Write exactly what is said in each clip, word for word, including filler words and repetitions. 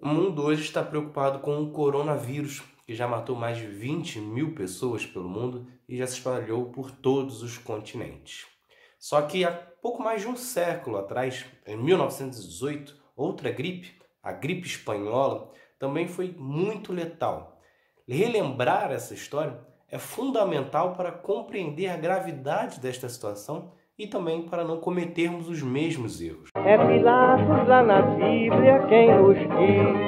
O mundo hoje está preocupado com o coronavírus, que já matou mais de vinte mil pessoas pelo mundo e já se espalhou por todos os continentes. Só que há pouco mais de um século atrás, em mil novecentos e dezoito, outra gripe, a gripe espanhola, também foi muito letal. Relembrar essa história é fundamental para compreender a gravidade desta situação e também para não cometermos os mesmos erros. É Pilatos lá na Bíblia quem nos diz,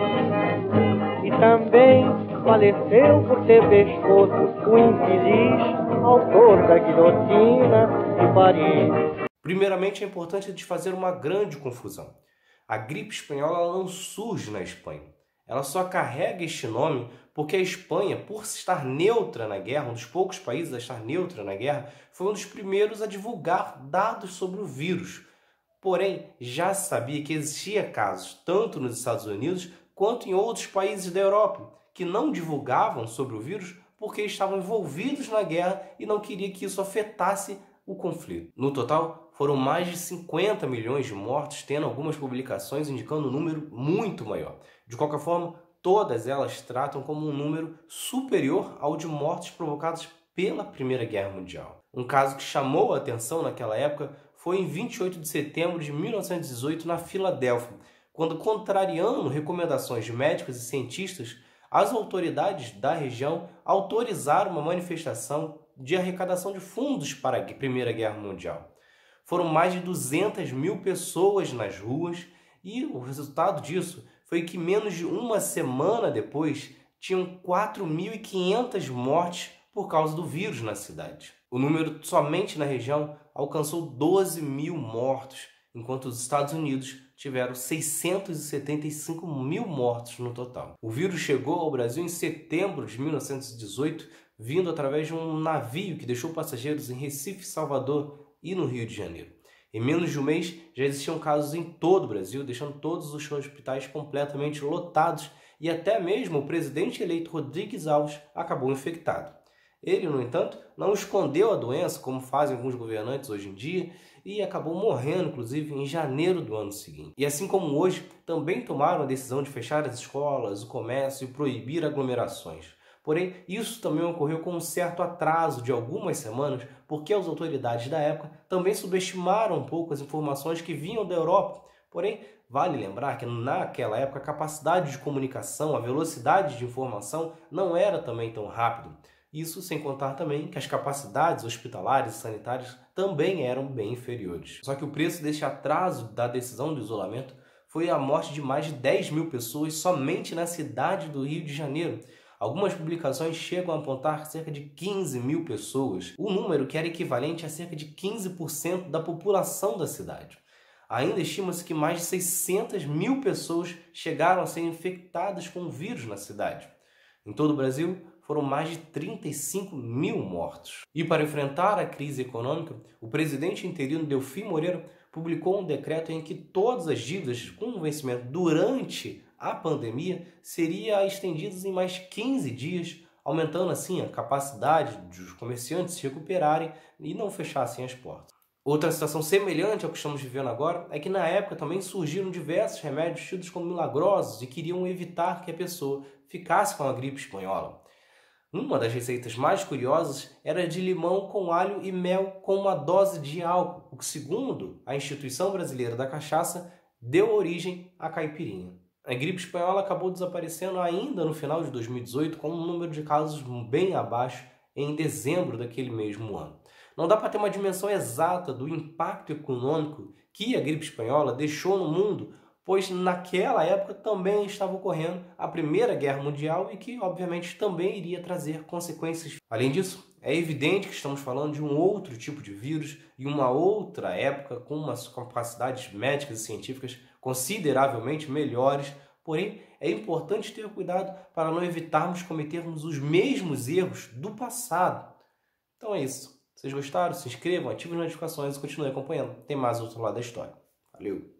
e também faleceu por ter pescoço o infeliz autor da guilhotina de Paris. Primeiramente, é importante desfazer uma grande confusão. A gripe espanhola ela não surge na Espanha. Ela só carrega este nome porque a Espanha, por estar neutra na guerra, um dos poucos países a estar neutra na guerra, foi um dos primeiros a divulgar dados sobre o vírus. Porém, já se sabia que existia casos, tanto nos Estados Unidos quanto em outros países da Europa, que não divulgavam sobre o vírus porque estavam envolvidos na guerra e não queriam que isso afetasse o conflito. No total, foram mais de cinquenta milhões de mortos, tendo algumas publicações indicando um número muito maior. De qualquer forma, todas elas tratam como um número superior ao de mortes provocadas pela Primeira Guerra Mundial. Um caso que chamou a atenção naquela época foi em vinte e oito de setembro de mil novecentos e dezoito, na Filadélfia, quando, contrariando recomendações de médicos e cientistas, as autoridades da região autorizaram uma manifestação de arrecadação de fundos para a Primeira Guerra Mundial. Foram mais de duzentas mil pessoas nas ruas e o resultado disso foi que menos de uma semana depois tinham quatro mil e quinhentas mortes por causa do vírus na cidade. O número somente na região alcançou doze mil mortos, enquanto os Estados Unidos tiveram seiscentos e setenta e cinco mil mortos no total. O vírus chegou ao Brasil em setembro de mil novecentos e dezoito, vindo através de um navio que deixou passageiros em Recife, Salvador e no Rio de Janeiro. Em menos de um mês, já existiam casos em todo o Brasil, deixando todos os hospitais completamente lotados e até mesmo o presidente eleito Rodrigues Alves acabou infectado. Ele, no entanto, não escondeu a doença, como fazem alguns governantes hoje em dia, e acabou morrendo, inclusive, em janeiro do ano seguinte. E assim como hoje, também tomaram a decisão de fechar as escolas, o comércio e proibir aglomerações. Porém, isso também ocorreu com um certo atraso de algumas semanas, porque as autoridades da época também subestimaram um pouco as informações que vinham da Europa. Porém, vale lembrar que naquela época a capacidade de comunicação, a velocidade de informação não era também tão rápido. Isso sem contar também que as capacidades hospitalares e sanitárias também eram bem inferiores. Só que o preço deste atraso da decisão do isolamento foi a morte de mais de dez mil pessoas somente na cidade do Rio de Janeiro. Algumas publicações chegam a apontar cerca de quinze mil pessoas, o número que era equivalente a cerca de quinze por cento da população da cidade. Ainda estima-se que mais de seiscentas mil pessoas chegaram a ser infectadas com o vírus na cidade. Em todo o Brasil, foram mais de trinta e cinco mil mortos. E para enfrentar a crise econômica, o presidente interino Delfim Moreira publicou um decreto em que todas as dívidas com vencimento durante a pandemia seriam estendidas em mais quinze dias, aumentando assim a capacidade dos comerciantes se recuperarem e não fechassem as portas. Outra situação semelhante ao que estamos vivendo agora é que na época também surgiram diversos remédios tidos como milagrosos e queriam evitar que a pessoa ficasse com a gripe espanhola. Uma das receitas mais curiosas era de limão com alho e mel com uma dose de álcool, o que, segundo a Instituição Brasileira da Cachaça, deu origem à caipirinha. A gripe espanhola acabou desaparecendo ainda no final de dois mil e dezoito, com um número de casos bem abaixo em dezembro daquele mesmo ano. Não dá para ter uma dimensão exata do impacto econômico que a gripe espanhola deixou no mundo, pois naquela época também estava ocorrendo a Primeira Guerra Mundial e que, obviamente, também iria trazer consequências. Além disso, é evidente que estamos falando de um outro tipo de vírus e uma outra época com umas capacidades médicas e científicas consideravelmente melhores, porém, é importante ter cuidado para não evitarmos cometermos os mesmos erros do passado. Então é isso. Se vocês gostaram, se inscrevam, ativem as notificações e continuem acompanhando. Tem mais outro lado da história. Valeu!